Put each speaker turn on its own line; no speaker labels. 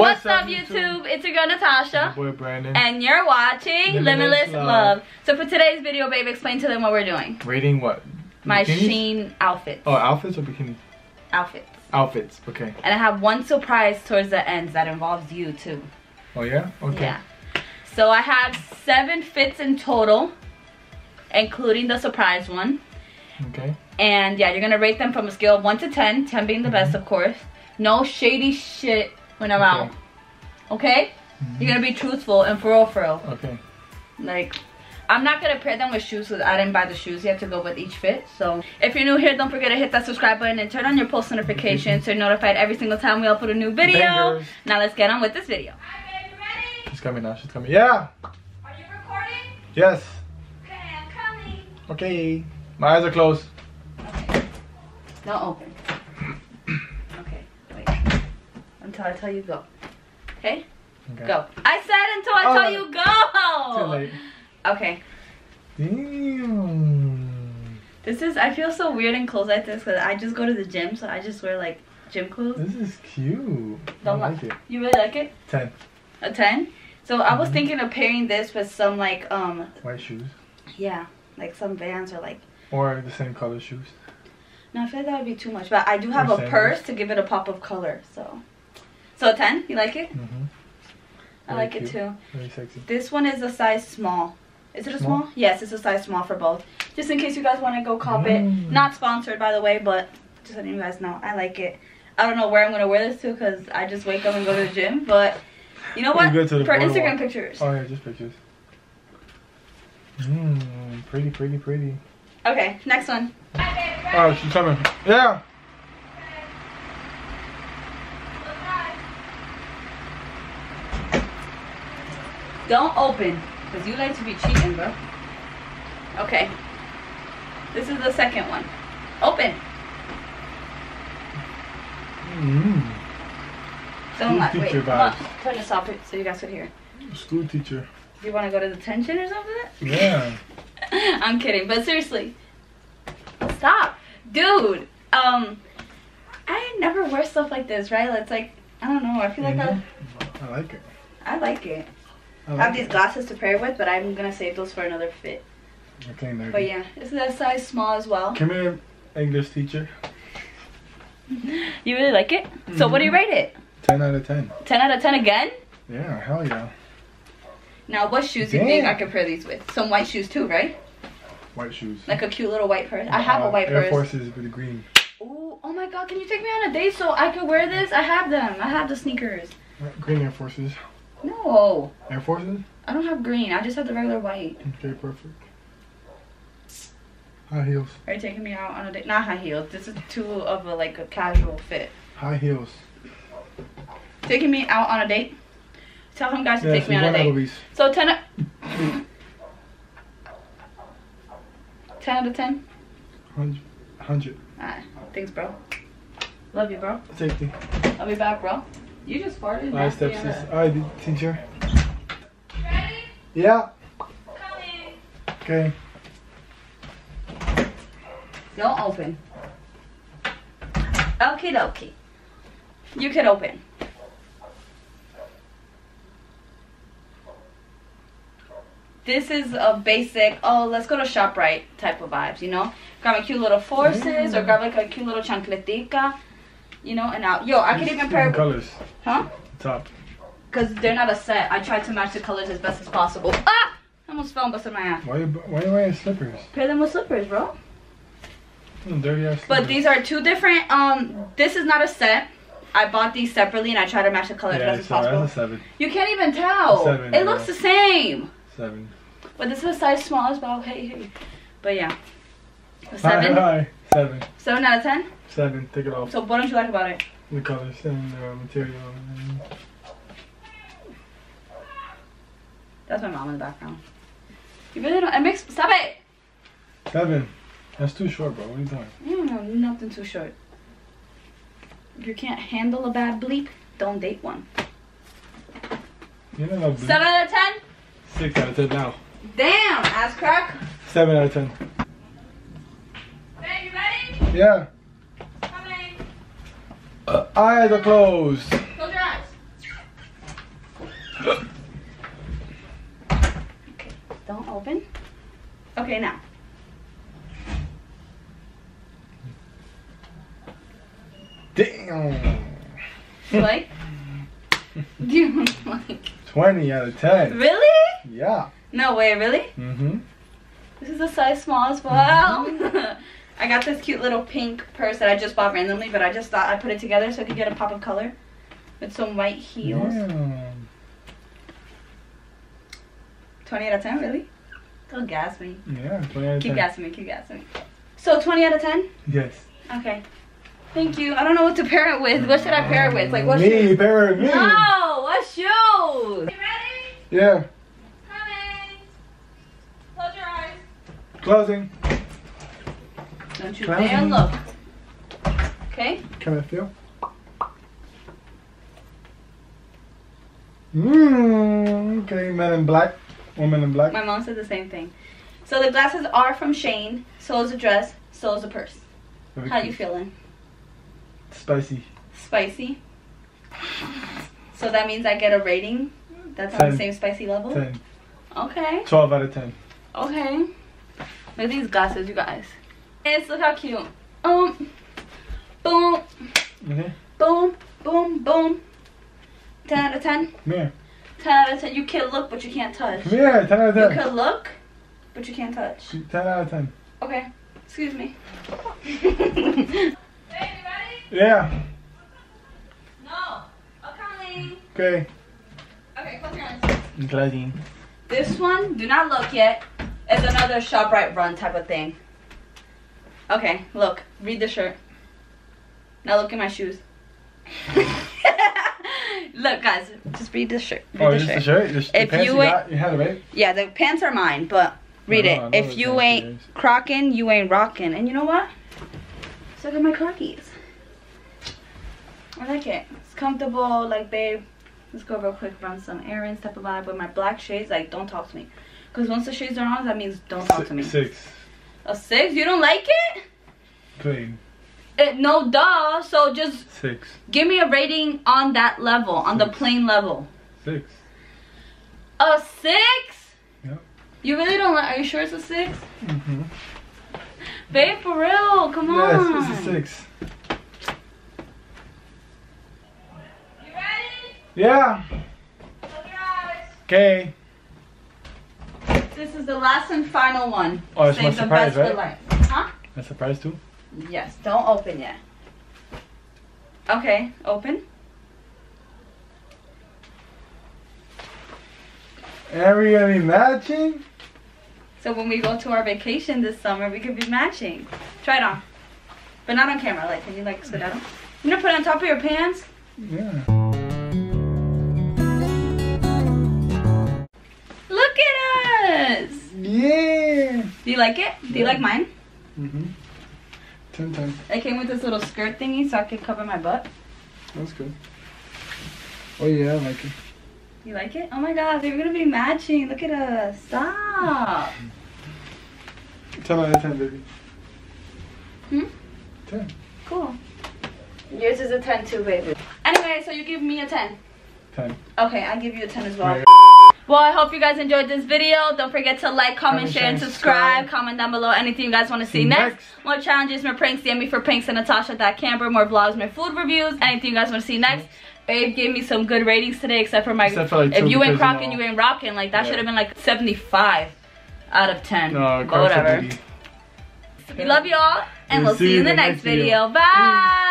What's up, YouTube? It's your girl Natasha.
Your boy Brandon.
And you're watching Limitless Love. So for today's video, babe, explain to them what we're doing.
Rating what?
My
Bikinis?
Shein outfits.
Oh, outfits or bikinis?
Outfits.
Outfits, okay.
And I have one surprise towards the ends that involves you too.
Oh yeah? Okay.
Yeah. So I have 7 fits in total, including the surprise one.
Okay.
And yeah, you're gonna rate them from a scale of 1 to 10, 10 being the best, of course. No shady shit when I'm out. Okay? You're gonna be truthful and for real.
Okay.
Like, I'm not gonna pair them with shoes because I didn't buy the shoes yet to go with each fit. So if you're new here, don't forget to hit that subscribe button and turn on your post notifications so you're notified every single time we upload a new video.
Bangers.
Now let's get on with this video.
Hi, babe, you ready?
She's coming now. She's coming. Yeah.
Are you recording?
Yes.
Okay, I'm coming.
Okay. My eyes are closed.
Okay. Don't open. Okay, wait. Until I tell you go. Okay?
Okay.
Go. I said until I tell you go.
Too late.
Okay.
Damn.
This is, I feel so weird in clothes like this because I just go to the gym, so I just wear like gym clothes.
This is cute. I like it.
You really like it?
10.
A 10? So I was thinking of pairing this with some like
White shoes.
yeah, like some Vans or like,
Or the same color shoes.
no, I feel like that would be too much, but I do have
Or
a
sandals.
purse to give it a pop of color. So a 10? You like it?
Mm-hmm.
I like it too.
Very sexy.
This one is a size small. Is it a small? Yes, it's a size small for both. Just in case you guys want to go cop it. Not sponsored, by the way, but just letting you guys know. I like it. I don't know where I'm going to wear this to because I just wake up and go to the gym. But you know what?
Go to the
For
boardwalk.
Instagram pictures.
Oh yeah, just pictures. Pretty.
Okay, next one.
Hi, babe, you ready?
Oh, she's coming. Yeah.
Don't open because you like to be cheating, bro. Okay. This is the second one. Open. Don't lie. Wait,
teacher
come on.
vibes.
Turn this off so you guys could hear.
School teacher.
Do you want to go to detention or something?
Yeah.
I'm kidding, but seriously. Stop. Dude, I never wear stuff like this, right? It's like, I don't know, I feel like
I like it.
I like it.
I
I
like
have these
it.
glasses to pair with, but I'm gonna save those for another fit.
Okay, nerdy.
But yeah, this is a size small as well.
Come here, English teacher.
You really like it? So what do you rate it?
10 out of 10.
10 out of 10 again?
Yeah, hell yeah.
Now what shoes do you think I could pair these with? Some white shoes too, right?
White shoes.
Like a cute little white purse. I have a white
Air
purse.
Forces with green.
Ooh, oh my god, can you take me on a date so I could wear this? I have them. I have the sneakers.
Green Air Forces.
No,
Air Forces?
I don't have green. I just have the regular white.
Okay, perfect. High heels.
Are you taking me out on a date? Not high heels. This is too of a like a casual fit.
High heels.
Taking me out on a date? Tell him guys to take me on a date.
Applebee's.
So 10 out of 10?
100.
Alright. Thanks, bro. Love you, bro.
Safety.
I'll be back, bro. You just farted.
Alright,
nasty
steps.
ass.
Alright, teacher.
Ready?
Yeah.
Coming.
Okay.
Don't open. Okie dokie. You can open. This is a basic, oh, let's go to ShopRite type of vibes, you know? Grab a cute little forces or grab like a cute little chancletica, you know, and out. Yo, I could even pair.
colors.
Huh?
Top.
Because they're not a set. I tried to match the colors as best as possible. Ah! I almost fell and busted my ass.
Why you wearing slippers?
Pair them with slippers, bro.
Dirty ass slippers.
But these are two different, this is not a set. I bought these separately and I try to match the colors as best as possible.
That's a 7.
You can't even tell.
7,
it looks the same.
7.
But this is a size small as well. Hey. But yeah. A 7?
Hi. 7.
7 out of 10?
7. Take it off.
So what don't you like about it?
The colors and material.
That's my mom in the background. You really don't, it makes, stop it!
7. That's too short, bro. What are you doing?
You don't know nothing too short. If you can't handle a bad bleep, don't date one.
You don't know.
7 out of 10?
6 out of 10 now.
Damn, ass crack.
7 out of 10.
Babe, you ready?
Yeah.
Coming.
Eyes are closed.
Close your eyes.
Open. Okay, now.
Damn.
You like? Do you like?
20 out of 10.
Really?
Yeah.
No way, really?
Mm-hmm.
This is a size small as well. I got this cute little pink purse that I just bought randomly, but I just thought I'd put it together so I could get a pop of color with some white heels.
Yeah.
20 out of 10, really? Don't gas me.
Yeah, 20 out of 10.
Keep gassing me, keep gassing me. So 20 out of 10?
Yes.
Okay. Thank you. I don't know what to pair it with. What should I pair it with? Like what
Me,
shoes?
pair it with me.
No, what shoes?
You ready?
Yeah.
Coming. Close your eyes.
Closing.
Don't you
Closing.
dare look. Okay?
Can I feel? Okay, Men in Black. Woman in Black.
My mom said the same thing. So the glasses are from Shane. So is the dress. So is the purse. How you feeling?
Spicy.
Spicy. So that means I get a rating that's on the
10.
same spicy level?
10.
Okay.
12 out of 10.
Okay. Look at these glasses, you guys. Yes, look how cute. Boom.
Okay.
Boom. Boom. Boom. 10 out of 10.
Come here.
10 out of 10. You can look, but you can't touch.
Come here. 10 out of 10.
You can look, but you can't touch.
10 out of 10.
Okay. Excuse me.
Hey, you ready?
Yeah.
No. I'm coming.
Okay.
Okay, close your eyes.
Closing.
This one, do not look yet, is another ShopRite run type of thing. Okay, look. Read the shirt. Now look at my shoes. Look, guys, just read the shirt. Read
Oh,
the
just
shirt.
the shirt? The
If
pants
you
you
ain't-
got? You had it, right?
Yeah, the pants are mine, but read
I know
it.
the
If you
pants are
ain't
yours.
crocking, you ain't rocking. And you know what? Let's look at my Crockies. I like it. It's comfortable, like, babe. Let's go real quick, run some errands, type of vibe. But my black shades, like, don't talk to me. Because once the shades are on, that means don't talk to me.
6.
A 6? You don't like it?
Plain.
No, duh. So just
6.
give me a rating on that level, on the plain level.
6.
A 6?
Yep.
You really don't like? Are you sure it's a 6?
Mm-hmm.
Babe, for real, come on.
Yes, it's a 6.
You ready?
Yeah.
Close your eyes.
Okay.
This is the last and final one.
Oh, it's my
Save the
surprise,
best for
right?
life. Huh?
A surprise too?
Yes, don't open yet. Okay, open.
Are we gonna be matching?
So when we go to our vacation this summer, we could be matching. Try it on. But not on camera. Like, can you like skedaddle? I'm gonna put it on top of your pants.
Yeah.
Look at us!
Yeah.
Do you like it? Do you like mine?
Mm-hmm. 10 times.
It came with this little skirt thingy so I could cover my butt.
That's good. Oh yeah, I like it.
You like it? Oh my god, we're gonna be matching. Look at us. Stop.
10 out of 10, baby.
Hmm?
10.
Cool. Yours is a 10 too, baby. Anyway, so you give me a 10.
10.
Okay, I'll give you a 10 as well.
Right.
Well, I hope you guys enjoyed this video. Don't forget to like, comment, share, and subscribe. Comment down below anything you guys want to see next. More challenges, more pranks, DM me for pranks and Natasha.Camber. More vlogs, more food reviews. Anything you guys want to see next. Babe gave me some good ratings today, except for my...
Except for, like,
if
2
you ain't
because,
crocking, you ain't rocking. Like, that should have been like 75 out of 10.
No,
But whatever. We love y'all, and we'll see you in the next video. Bye!